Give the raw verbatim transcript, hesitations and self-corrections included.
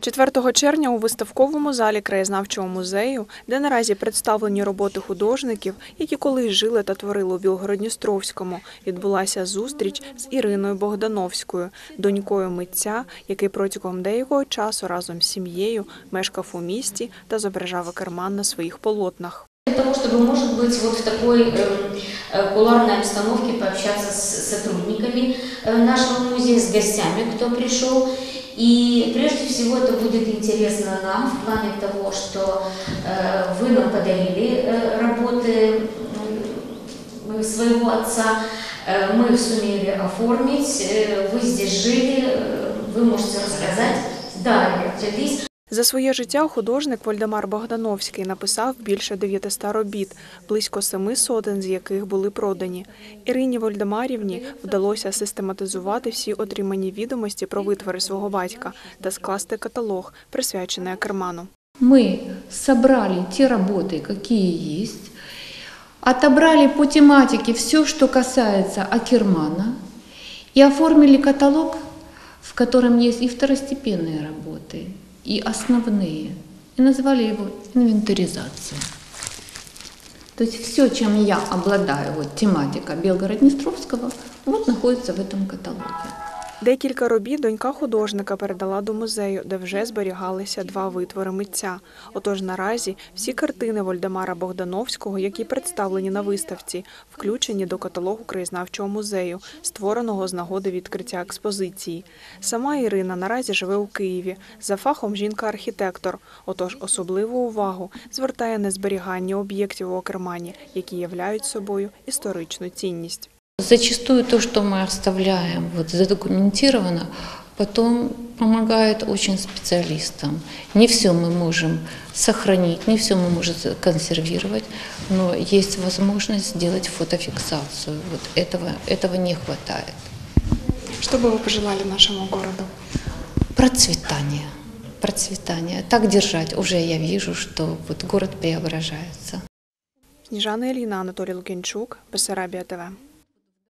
четвертого червня у виставковому залі Краєзнавчого музею, де наразі представлені роботи художників, які колись жили та творили у Білгород-Дністровському, відбулася зустріч з Іриною Богдановською, донькою митця, який протягом деякого часу разом з сім'єю мешкав у місті та зображав Акерман на своїх полотнах. Для того, чтобы, может быть, вот в такой э, кулуарной обстановке пообщаться с сотрудниками э, нашего музея, с гостями, кто пришел. И прежде всего это будет интересно нам в плане того, что э, вы нам подарили э, работы э, своего отца, э, мы их сумели оформить, э, вы здесь жили, э, вы можете рассказать, да, родились. За своє життя художник Вольдемар Богдановський написав більше дев'ятисот робіт, близько семи сотень з яких були продані. Ірині Вольдемарівні вдалося систематизувати всі отримані відомості про витвори свого батька та скласти каталог, присвячений Акерману. Ми зібрали ті роботи, які є, отобрали по тематике все, що касається Акермана, і оформили каталог, в котором є і второстепенні роботи, и основные, и назвали его инвентаризация. То есть все, чем я обладаю, вот тематика Белгород-Дністровського, вот находится в этом каталоге. Декілька робіт донька художника передала до музею, де вже зберігалися два витвори митця. Отож наразі всі картини Вольдемара Богдановського, які представлені на виставці, включені до каталогу Краєзнавчого музею, створеного з нагоди відкриття експозиції. Сама Ірина наразі живе у Києві. За фахом жінка-архітектор. Отож особливу увагу звертає на зберігання об'єктів у Акермані, які являють собою історичну цінність. Зачастую то, что мы оставляем вот задокументировано, потом помогает очень специалистам. Не все мы можем сохранить, не все мы можем консервировать, но есть возможность сделать фотофиксацию. Вот этого, этого не хватает. Что бы вы пожелали нашему городу? Процветание. Процветание. Так держать. Уже я вижу, что вот город преображается. Сніжана Іліна, Анатолій Лук'янчук, Бессарабія ТВ.